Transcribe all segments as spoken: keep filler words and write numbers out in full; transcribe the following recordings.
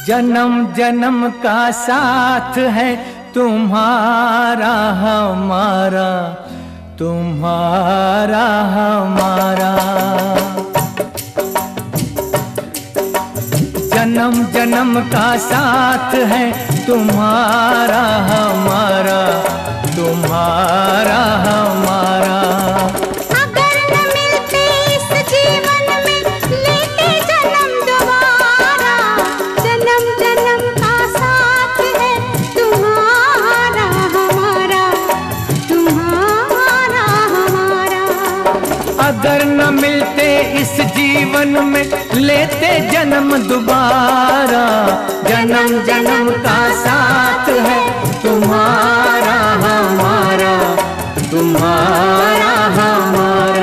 जन्म जन्म का साथ है तुम्हारा हमारा, तुम्हारा हमारा। जन्म जन्म का साथ है तुम्हारा हमारा, तुम्हारा हमारा। अगर न मिलते इस जीवन में लेते जन्म दोबारा, जन्म जन्म का साथ है तुम्हारा हमारा, तुम्हारा हमारा। अगर न मिलते इस जीवन में लेते जन्म दोबारा, जन्म जन्म का साथ है तुम्हारा हमारा, तुम्हारा हमारा।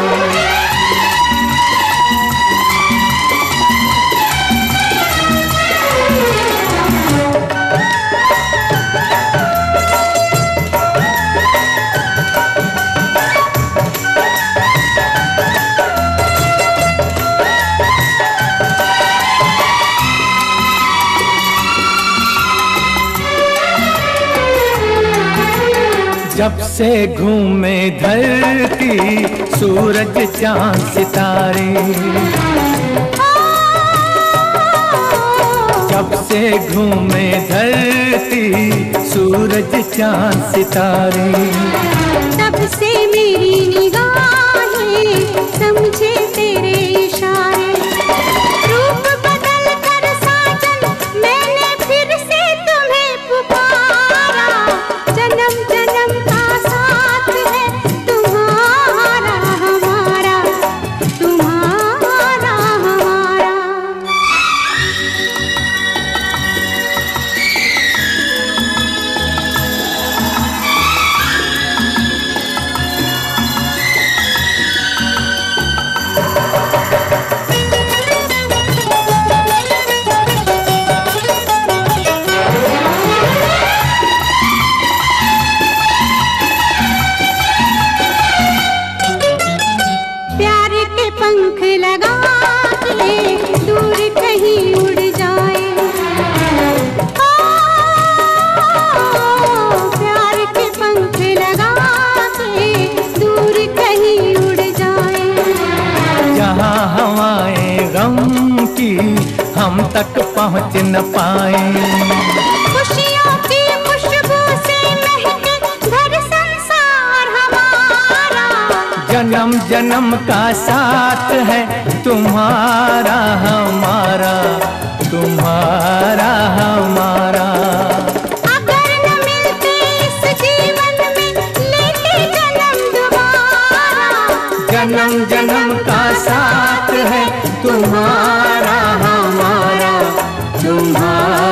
जब से घूमे धरती सूरज चांद सितारे, जब से घूमे धरती सूरज चांद सितारे, तब से मेरी निगाहें समझे तेरे इशारे। रूप बदल कर साजन मैंने फिर से तुम्हें पुकारा, जन्म जन्म का साथ है तुम्हारा हमारा, तुम्हारा हमारा। प्यार के पंख लगा के दूर कहीं उड़ जाए, ओ, प्यार के पंख लगा के दूर कहीं उड़ जाए। जहाँ हवाएं गम की हम तक पहुँच न पाए, खुशियों की खुशबू से महके घर संसार हमारा, जन्म जन्म का साथ है तुम्हारा हमारा, तुम्हारा हमारा। अगर न मिलते इस जीवन में लेते जन्म दोबारा, जन्म जन्म का साथ है तुम्हारा हमारा, तुम्हारा